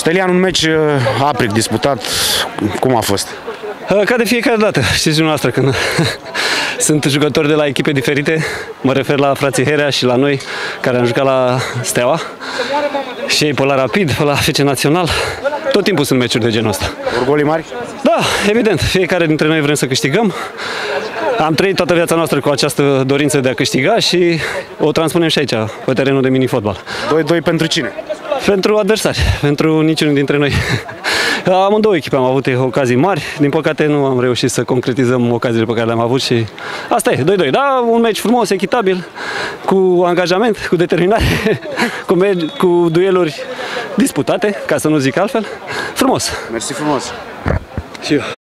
Stelian, un meci aprig, disputat, cum a fost? Ca de fiecare dată, știți dumneavoastră, când sunt jucători de la echipe diferite, mă refer la frații Herea și la noi, care am jucat la Steaua, și ei pe la Rapid, pe la FC Național, tot timpul sunt meciuri de genul ăsta. Orgolii mari? Da, evident, fiecare dintre noi vrem să câștigăm. Am trăit toată viața noastră cu această dorință de a câștiga și o transpunem și aici, pe terenul de mini-fotbal. 2-2 pentru cine? Pentru adversari, pentru niciunul dintre noi. Amândouă echipe am avut ocazii mari, din păcate nu am reușit să concretizăm ocaziile pe care le-am avut și asta e, 2-2. Da, un meci frumos, echitabil, cu angajament, cu determinare, cu dueluri disputate, ca să nu zic altfel. Frumos! Mersi frumos! Și eu.